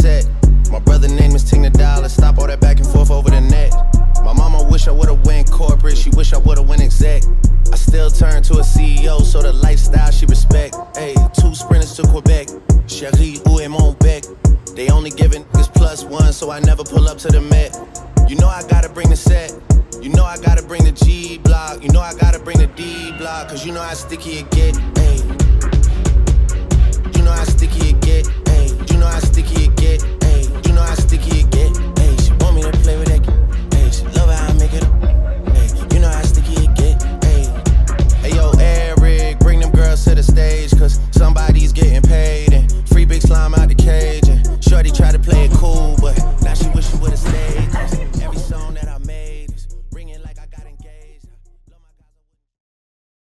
set. My brother name is Ting the Dollar, stop all that back and forth over the net. My mama wish I would've went corporate, she wish I would've went exec. I still turn to a CEO, so the lifestyle she respect. Ayy, 2 sprinters to Quebec, Cherie, où est mon bec? They only giving niggas +1, so I never pull up to the Met. You know I gotta bring the set, you know I gotta bring the G block, you know I gotta bring the D block, cause you know how sticky it get, ayy. You know how sticky it get, ayy. You know how sticky it get, ayy. You know how sticky it get, ayy. She want me to play with that, ayy. She love how I make it up, ayy. You know how sticky it get, ayy. Hey yo, Eric, bring them girls to the stage, cause somebody's getting paid. And free big slime out the cage. And shorty try to play it cool,